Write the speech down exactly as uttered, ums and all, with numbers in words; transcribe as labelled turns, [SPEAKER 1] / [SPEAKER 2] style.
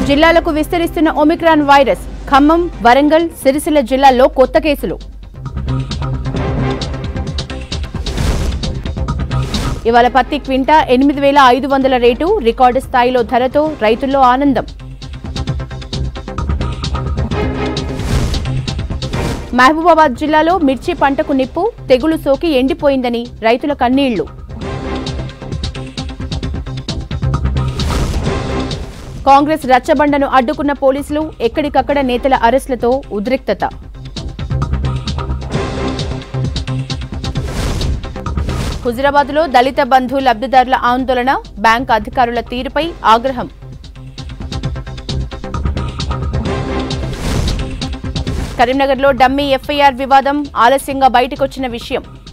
[SPEAKER 1] జిల్లాలకు విస్తరిస్తున్న Omicron virus. Khammam, Warangal, Sircilla జిల్లాల్లో కొత్త కేసులు. ఇవాళ పత్తి క్వింటా ఎనిమిది వేల ఐదు వందల రేటు. రికార్డు స్థాయిలో ధరతో రైతుల్లో ఆనందం. మహబూబాబాద్ జిల్లాలో మిర్చి పంటకు నిప్పు. తెగులు సోకి ఎండిపోయిందని రైతుల కన్నీళ్లు. కాంగ్రెస్ రచ్చబండను అడ్డుకున్న పోలీసులు. ఎక్కడికక్కడ నేతల అరెస్టులతో ఉద్రిక్తత. హుజురాబాద్లో దళిత బంధు లబ్ధిదారుల ఆందోళన. బ్యాంకు అధికారుల తీరుపై ఆగ్రహం. కరీంనగర్లో డమ్మీ ఎఫ్ఐఆర్ వివాదం ఆలస్యంగా బయటకొచ్చిన విషయం.